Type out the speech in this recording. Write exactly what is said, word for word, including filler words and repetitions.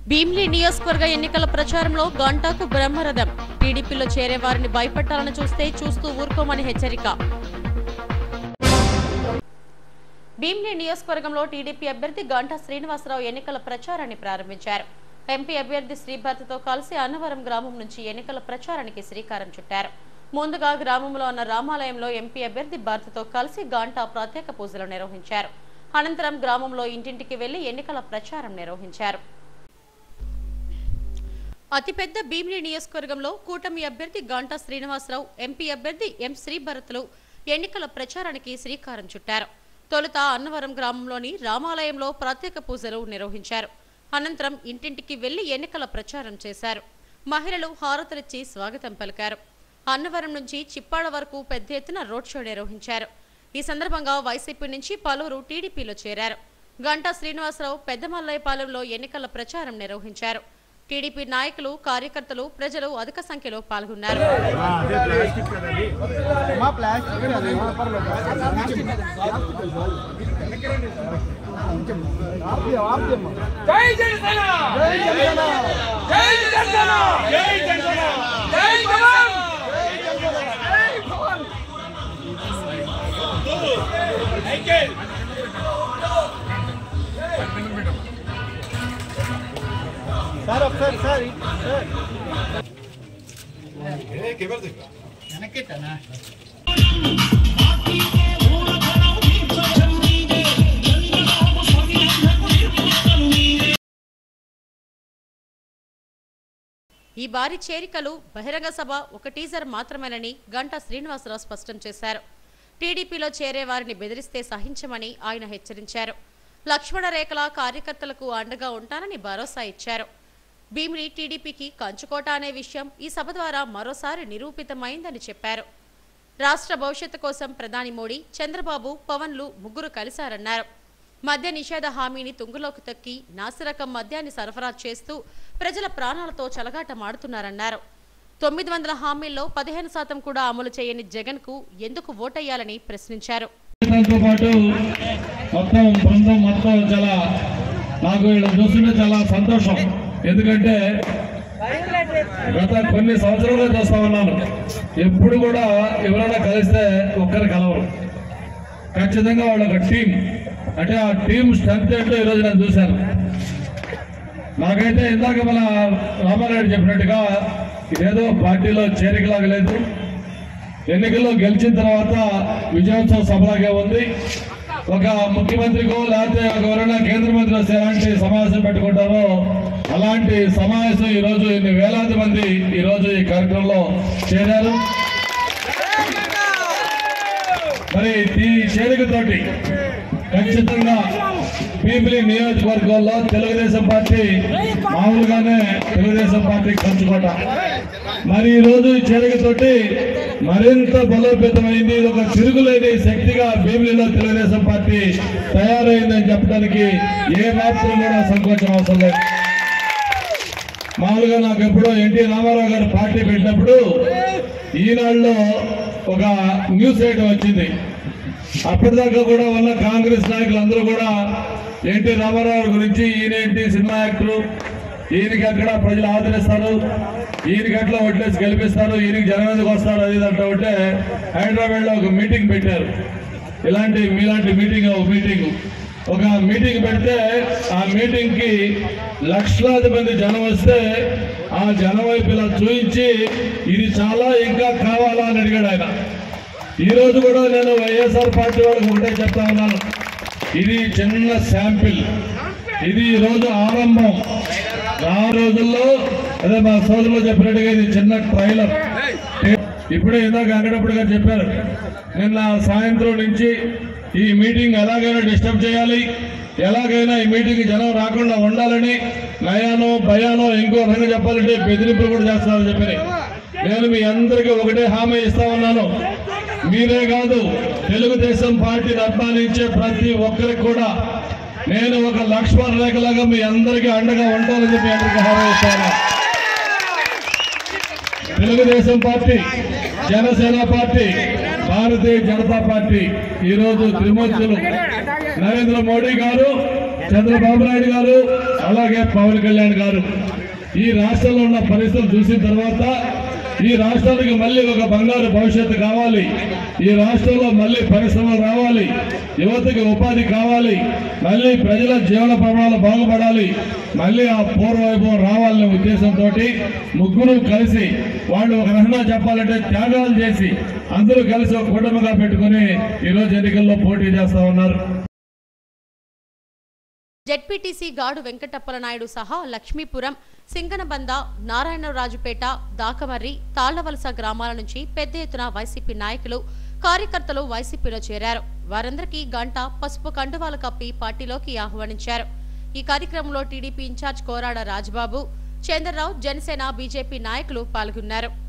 భీమిలి నియోజకవర్గ ఎన్నికల ప్రచారంలో గంటకు బ్రహ్మరథం. టీడీపీలో చేరే వారిని భయపెట్టాలని చూస్తే చూస్తూ ఊరుకోమని హెచ్చరిక. భీమిలి నియోజకవర్గంలో టీడీపీ అభ్యర్థి గంటా శ్రీనివాసరావు ఎన్నికల ప్రచారాన్ని ప్రారంభించారు. ఎంపీ అభ్యర్థి శ్రీభర్తతో కలిసి అన్నవరం గ్రామం నుంచి ఎన్నికల ప్రచారానికి శ్రీకారం చుట్టారు. ముందుగా గ్రామంలో ఉన్న రామాలయంలో ఎంపీ అభ్యర్థి భర్తతో కలిసి గంటా ప్రత్యేక పూజలు నిర్వహించారు. అనంతరం గ్రామంలో ఇంటింటికి వెళ్లి ఎన్నికల ప్రచారం నిర్వహించారు. అతిపెద్ద భీమిలి నియోజకవర్గంలో కూటమి అభ్యర్థి గంటా శ్రీనివాసరావు, ఎంపీ అభ్యర్థి ఎం శ్రీభరత్లు ఎన్నికల ప్రచారానికి శ్రీకారం చుట్టారు. తొలుత అన్నవరం గ్రామంలోని రామాలయంలో ప్రత్యేక పూజలు నిర్వహించారు. అనంతరం ఇంటింటికి వెళ్లి ఎన్నికల ప్రచారం చేశారు. మహిళలు హారతులిచ్చి స్వాగతం పలికారు. అన్నవరం నుంచి చిప్పాడ వరకు పెద్ద ఎత్తున రోడ్ షో నిర్వహించారు. ఈ సందర్భంగా వైసీపీ నుంచి పలువురు టీడీపీలో చేరారు. గంటా శ్రీనివాసరావు పెద్దమల్లయ్యపాలెంలో ఎన్నికల ప్రచారం నిర్వహించారు. టీడీపీ నాయకులు, కార్యకర్తలు, ప్రజలు అధిక సంఖ్యలో పాల్గొన్నారు. సార్ ఒకసారి సార్ ఈ భారీ చేరికలు బహిరంగ సభ ఒక టీజర్ మాత్రమేనని గంటా శ్రీనివాసరావు స్పష్టం చేశారు. టీడీపీలో చేరే వారిని బెదిరిస్తే సహించమని ఆయన హెచ్చరించారు. లక్ష్మణ రేఖల కార్యకర్తలకు అండగా ఉంటానని భరోసా ఇచ్చారు. భీమిలి టీడీపీకి కంచుకోట అనే విషయం ఈ సభ ద్వారా మరోసారి నిరూపితమైందని చెప్పారు. రాష్ట్ర భవిష్యత్తు కోసం ప్రధాని మోడీ, చంద్రబాబు, పవన్లు ముగ్గురు కలిశారన్నారు. మద్య నిషేధ హామీని తుంగలోకి తొక్కి నాసిరకం మద్యాన్ని సరఫరా చేస్తూ ప్రజల ప్రాణాలతో చెలగాటమాడుతున్నారన్నారు. తొమ్మిది వందల హామీల్లో పదిహేను శాతం కూడా అమలు చేయని జగన్ కు ఎందుకు ఓటయ్యాలని ప్రశ్నించారు. మొత్తం బృందం మొత్తం చాలా నాకు వీళ్ళని చూస్తుంటే చాలా సంతోషం. ఎందుకంటే గత కొన్ని సంవత్సరాలుగా చూస్తా ఉన్నాను, ఎప్పుడు కూడా ఎవరైనా కలిస్తే ఒక్కరు కలవరు. ఖచ్చితంగా వాళ్ళ ఒక టీం, అంటే ఆ టీం స్ట్రెంత్ ఏంటో ఈరోజు నేను చూశాను. నాకైతే ఇందాక మన రామారాయుడు చెప్పినట్టుగా ఇదేదో పార్టీలో చేరికలాగా లేదు. ఎన్నికల్లో గెలిచిన తర్వాత విజయోత్సవ సభలాగే ఉంది. ఒక ముఖ్యమంత్రికో లేకపోతే ఎవరైనా కేంద్ర మంత్రి వస్తే ఎలాంటి సమావేశం పెట్టుకుంటారో అలాంటి సమావేశం ఈరోజు ఇన్ని వేలాది మంది ఈరోజు ఈ కార్యక్రమంలో చేరారు. మరి ఈ చేరికతోటి ఖచ్చితంగా భీమిలి నియోజకవర్గంలో తెలుగుదేశం పార్టీ మామూలుగానే తెలుగుదేశం పార్టీ కంచుకోట. మరి ఈ రోజు ఈ చేరికతోటి మరింత బలోపేతమైంది. ఇది ఒక తిరుగులేని శక్తిగా భీమిలిలో తెలుగుదేశం పార్టీ తయారైందని చెప్పడానికి ఏ మాత్రం కూడా సంకోచం అవసరం లేదు. మామూలుగా నాకు ఎప్పుడో ఎన్టీ రామారావు గారు పార్టీ పెట్టినప్పుడు ఈనాడులో ఒక న్యూస్ ఐటమ్ వచ్చింది. అప్పటిదాకా కూడా ఉన్న కాంగ్రెస్ నాయకులందరూ కూడా ఎన్టీ రామారావు గురించి ఈయనేంటి సినిమా యాక్టరు, ఈయనకి ఎక్కడ ప్రజలు ఆదరిస్తారు, ఈయనకి ఎట్లా ఓట్లేసి గెలిపిస్తారు, ఈయనకి జనం ఎందుకు వస్తారు, అది అంటే ఒకటే హైదరాబాద్లో ఒక మీటింగ్ పెట్టారు. ఇలాంటి మీలాంటి మీటింగ్ ఒక మీటింగ్ ఒక మీటింగ్ పెడితే ఆ మీటింగ్ కి లక్షలాది మంది జనం వస్తే ఆ జనం వైపు ఇలా చూపించి ఇది చాలా ఇంకా కావాలా అని అడిగాడు ఆయన. ఈ రోజు కూడా నేను వైఎస్ఆర్ పార్టీ వాళ్ళకి ఒకటే చెప్తా ఉన్నాను, ఇది చిన్న శాంపిల్, ఇది ఈ రోజు ఆరంభం. ఆ రోజుల్లో అదే మా సోదరులు చెప్పినట్టుగా ఇది చిన్న ట్రైలర్. ఇప్పుడే ఇందాక వెంకటప్పుడు గారు చెప్పారు, నిన్న సాయంత్రం నుంచి ఈ మీటింగ్ ఎలాగైనా డిస్టర్బ్ చేయాలి, ఎలాగైనా ఈ మీటింగ్ జనం రాకుండా ఉండాలని నయానో భయానో ఇంకో రకంగా చెప్పాలంటే బెదిరింపులు కూడా చేస్తారని చెప్పి నేను మీ అందరికీ ఒకటే హామీ ఇస్తా ఉన్నాను. మీరే కాదు, తెలుగుదేశం పార్టీని అభిమానించే ప్రతి ఒక్కరికి కూడా నేను ఒక లక్ష్మణ రేఖలాగా మీ అందరికీ అండగా ఉంటానని చెప్పి అందరికీ హామీ ఇస్తాను. Telugu Desam party, Jana Sena party, Bharatiya Janata party ఈరోజు త్రిమూర్తులు నరేంద్ర మోడీ గారు చంద్రబాబు నాయుడు గారు అలాగే పవన్ కళ్యాణ్ గారు ఈ రాష్ట్రంలో ఉన్న పరిస్థితులు చూసిన తర్వాత ఈ రాష్ట్రానికి మళ్ళీ ఒక బంగారు భవిష్యత్తు కావాలి, ఈ రాష్ట్రంలో మళ్ళీ పరిశ్రమలు రావాలి, యువతకి ఉపాధి కావాలి, మళ్ళీ ప్రజల జీవన ప్రమాణాలు బాగుపడాలి, మళ్ళీ ఆ పూర్వవైభవం రావాలనే ఉద్దేశంతో ముగ్గురు కలిసి వాళ్ళు ఒక రకంగా చెప్పాలంటే త్యాగాలు చేసి అందరూ కలిసి ఒక కుటుంబంగా పెట్టుకుని ఈరోజు ఎన్నికల్లో పోటీ చేస్తా ఉన్నారు. జెడ్పీటీసీ గాడు వెంకటప్పల నాయుడు సహా లక్ష్మీపురం, సింగనబంద, నారాయణరాజుపేట, దాకమర్రి, తాళ్లవలస గ్రామాల నుంచి పెద్ద ఎత్తున వైసీపీ నాయకులు, కార్యకర్తలు వైసీపీలో చేరారు. వారందరికీ గంట పసుపు కండువాలు కప్పి పార్టీలోకి ఆహ్వానించారు. ఈ కార్యక్రమంలో TDP incharge Korada Rajababu, Chandrarao, Jana Sena, BJP నాయకులు పాల్గొన్నారు.